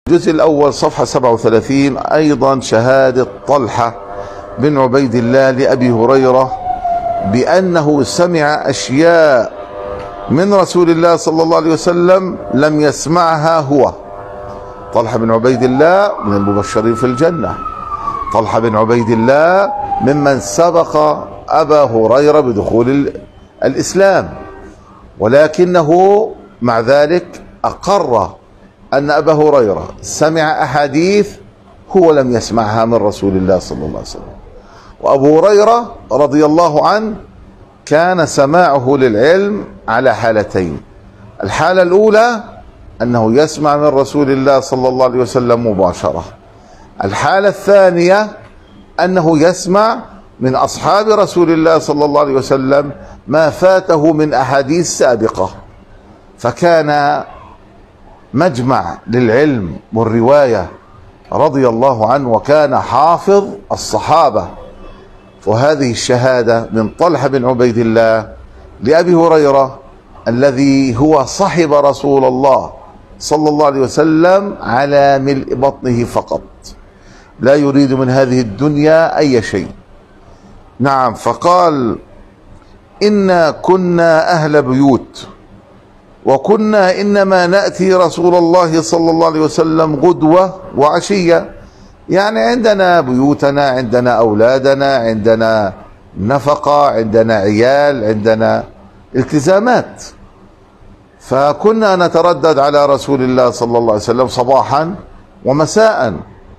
الجزء الأول صفحة 37 أيضا شهادة طلحة بن عبيد الله لأبي هريرة بأنه سمع أشياء من رسول الله صلى الله عليه وسلم لم يسمعها هو. طلحة بن عبيد الله من المبشرين في الجنة، طلحة بن عبيد الله ممن سبق أبا هريرة بدخول الإسلام، ولكنه مع ذلك أقر أن أبا هريرة سمع أحاديث هو لم يسمعها من رسول الله صلى الله عليه وسلم. وأبو هريرة رضي الله عنه كان سماعه للعلم على حالتين: الحالة الأولى أنه يسمع من رسول الله صلى الله عليه وسلم مباشرة، الحالة الثانية أنه يسمع من أصحاب رسول الله صلى الله عليه وسلم ما فاته من أحاديث سابقة، فكان مجمع للعلم والرواية رضي الله عنه، وكان حافظ الصحابة. وهذه الشهادة من طلحة بن عبيد الله لأبي هريرة الذي هو صحب رسول الله صلى الله عليه وسلم على ملء بطنه فقط، لا يريد من هذه الدنيا أي شيء. نعم، فقال: إنا كنا أهل بيوت وكنا إنما نأتي رسول الله صلى الله عليه وسلم غدوة وعشية، يعني عندنا بيوتنا، عندنا أولادنا، عندنا نفقة، عندنا عيال، عندنا التزامات، فكنا نتردد على رسول الله صلى الله عليه وسلم صباحا ومساء.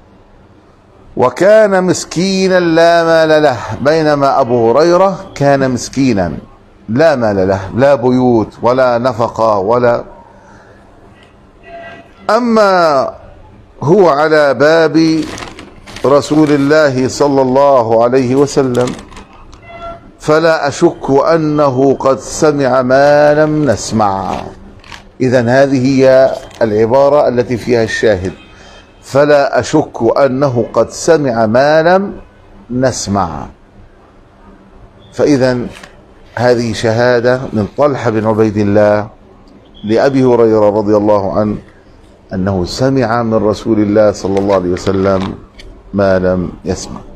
وكان مسكينا لا مال له، بينما أبو هريرة كان مسكينا لا مال له، لا بيوت ولا نفقة ولا. أما هو على باب رسول الله صلى الله عليه وسلم فلا أشك أنه قد سمع ما لم نسمع. إذن هذه هي العبارة التي فيها الشاهد: فلا أشك أنه قد سمع ما لم نسمع. فإذا هذه شهادة من طلحة بن عبيد الله لأبي هريرة رضي الله عنه أنه سمع من رسول الله صلى الله عليه وسلم ما لم يسمع.